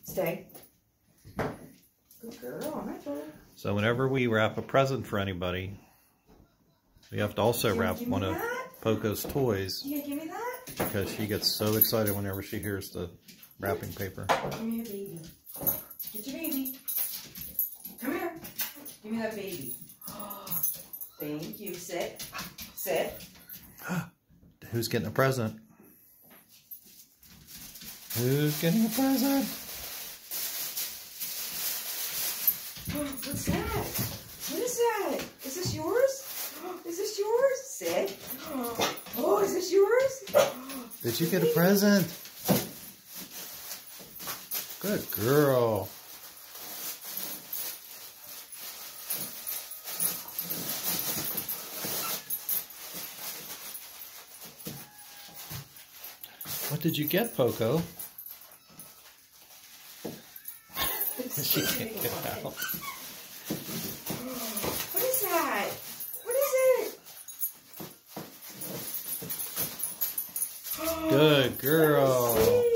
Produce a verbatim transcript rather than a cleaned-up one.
Stay. Good girl. Hi, Poco. So whenever we wrap a present for anybody, we have to also wrap one of Poco's toys. You gonna give me that? Because she gets so excited whenever she hears the wrapping paper. Give me your baby. Get your baby. Come here. Give me that baby. Thank you. Sit. Sit. Who's getting a present? Who's getting a present? What's that? What is that? Is this yours? Is this yours? Sit. Oh, is this yours? Did you get a present? Good girl. What did you get, Poco? She can't get out. What is that? What is it? Good girl.